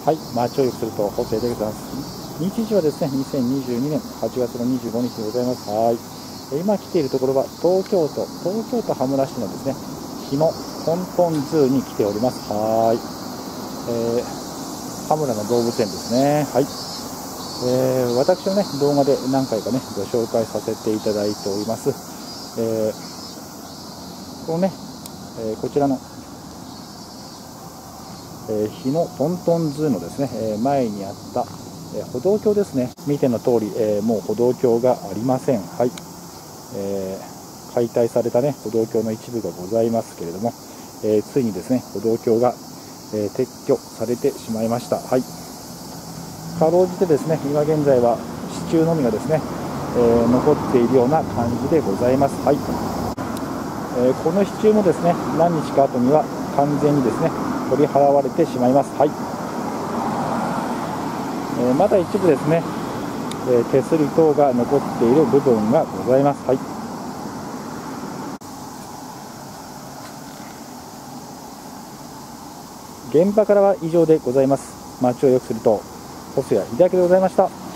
はい、街を良くすると細谷でございます。日時はですね、2022年8月の25日でございます。はい。今来ているところは東京都羽村市のですね、日野トントンズーに来ております。はい。羽村の動物園ですね。はい。私のね、動画で何回かね、ご紹介させていただいております。このね、こちらの日野トントンズーのですね、前にあった、歩道橋ですね。見ての通り、もう歩道橋がありません。はい。解体されたね、歩道橋の一部がございますけれども、ついにですね、歩道橋が、撤去されてしまいました。はい。かろうじてですね、今現在は支柱のみがですね、残っているような感じでございます。はい。この支柱もですね、何日か後には完全にですね、取り払われてしまいます。はい。まだ一部ですね、手すり等が残っている部分がございます。はい。現場からは以上でございます。街を良くすると細谷秀明でございました。